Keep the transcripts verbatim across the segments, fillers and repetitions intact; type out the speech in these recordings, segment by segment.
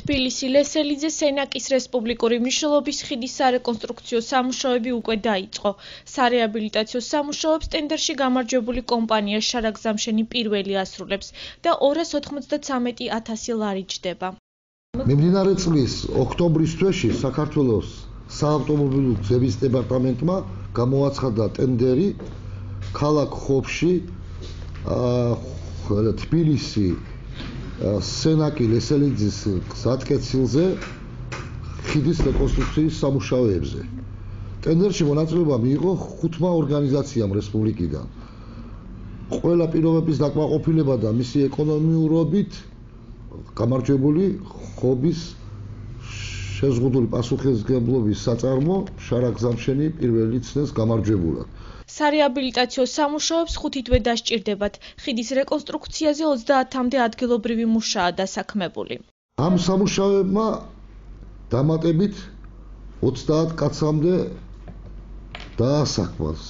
თბილისი ლესელიძე სენაკის რესპუბლიკური მნიშვნელობის ხიდის სარეკონსტრუქციო სამუშაოები უკვე დაიწყო. სარეაბილიტაციო სამუშაოებს ტენდერში გამარჯვებული კომპანია შარაგზამშენი პირველი ასრულებს და ორას ოთხმოცდათვრამეტი ათასი ლარი ჯდება. მიმდინარე წლის ოქტომბრის თვეში საქართველოს საავტომობილო გზების დეპარტამენტმა გამოაცხადა ტენდერი ქალაქ ხობში თბილისი სენაკი ლესელიძის გზატკეცილზე ხიდის რეკონსტრუქციის სამუშაოებზე. ტენდერში მონაწილეობა მიიღო ხუთმა ორგანიზაციამ რესპუბლიკიდან. ყველა პირობების დაკმაყოფილება და მისი ეკონომიურობით გამარჯვებული ხობის შეზღუდული პასუხისმგებლობის საწარმო შარაგზამშენი პირველი ცნეს გამარჯვებულად. სარეაბილიტაციო სამუშაოებს ხუთი თვე დასჭირდებათ. ხიდის რეკონსტრუქციაზე ოცდაათამდე ადგილობრივი მუშაა დასაქმებული. ამ სამუშაოებმა დამატებით ოცდაათ კაცამდე დაასაქმეს.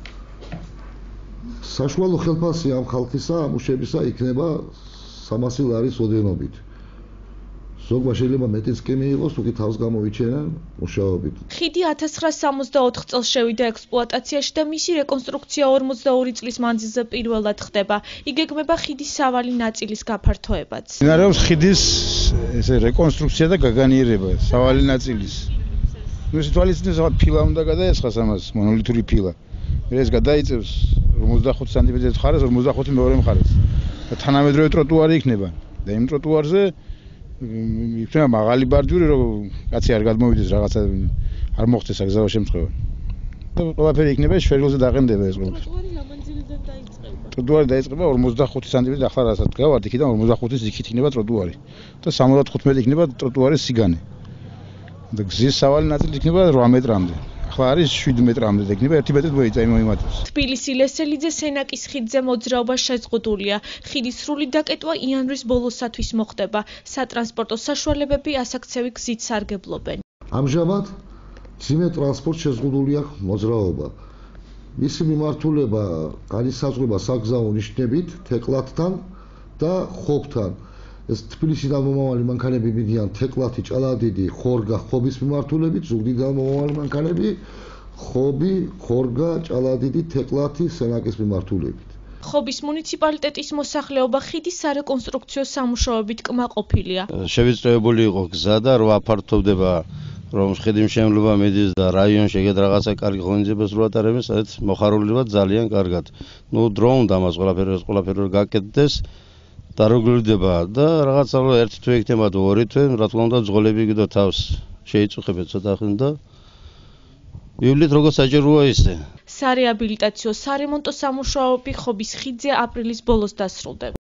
საშუალო ხელფასი ამ ხალხისა ამუშებისა იქნება სამასი ლარის ოდენობით. ზოგმა შეიძლება მეტიც კი მიიღოს, თუკი თავს გამოიჩენენ მუშაობით. ხიდი ათას ცხრაასა სამოცდაოთხ წელს შევიდა ექსპლუატაციაში და მისი რეკონსტრუქცია ორმოცდაორი წლის მანძილზე პირველად ხდება. იგეგმება ხიდის სავალი ნაწილის გაფართოებაც. მიმდინარეობს ხიდის ესე რეკონსტრუქცია და გაგანიერება სავალი ნაწილის. ეს თვალისწინებით ფილა უნდა გადაესხას ამას, მონოლითური ფილა. ეს გადაიწევს ორმოცდახუთი სანტიმეტრის მხარეს, ორმოცდახუთი მეორე მხარეს. და თანამედროვე ტროტუარი იქნება. და იმ ტროტუარზე იქნება მაღალი ბარდირი, რომ კაცი არ გადმოვიდეს რაღაცა არ მოხდეს აგზავა შემთხვევა. და ყველაფერი იქნება შვერილზე დაყენდება ეს ყველაფერი. ტროტუარი ლამანძილიდან დაიწყება. ტროტუარი დაიწყება ორმოცდახუთი სანტიმეტრი, ახლა რასაც გავართ, იქიდან ორმოცდახუთის იქით იქნება ტროტუარი. და სამოცდათხუთმეტი იქნება ტროტუარის სიგანე. და გზის სავალი ნაწილი იქნება რვა მეტრამდე. ახლა არის შვიდ მეტრამდე და იქნება ერთი მეტრი მოიმატებს. თბილისი ლესელიძე სენაკის ხიდზე მოძრაობა შეზღუდულია. ხიდის სრული დაკეტვა იანვრის ბოლოსათვის მოხდება. სატრანსპორტო საშუალებები ასაქცევი გზით სარგებლობენ. ამჟამად მძიმე ტრანსპორტ შეზღუდულია მოძრაობა. მისი მიმართულება განისაზღვრება საგზაო ნიშნებით თეკლათთან და ხობთან. ეს თბილისიდან მომავალი მანქანები მიდიან თეკლათი, ჭალადიდი, ხორგა, ხობის მიმართულებით, ზუგდიდიდან მომავალი მანქანები ხობი, ხორგა, ჭალადიდი, თეკლათი, სენაკის მიმართულებით. ხობის მუნიციპალიტეტის მოსახლეობა ხიდის სარეკონსტრუქციო სამუშაოებით კმაყოფილია. შევიწროებული იყო გზა და რო აფართოვდება რომ ხიდის შემლობა მიდის და რაიონში ეგეთ რაღაცა კარგი ღონისძიებას რო ატარებენ, სადაც მოხარულება ძალიან კარგად. ნუ დრო უნდა ამას ყველაფერი ყველაფერი გაკეთდეს. და როგლდება და რაღაცა ერთი თვე იქნება თუ ორი თვე, რა თქმა უნდა ძღოლები კიდევ თავს შეიწუხებენ ცოტა ხნ და ივლით როგორ საჭიროა ისე. სარეაბილიტაციო სარემონტო სამუშაოები ხობის ხიდზე აპრილის ბოლოს დასრულდება.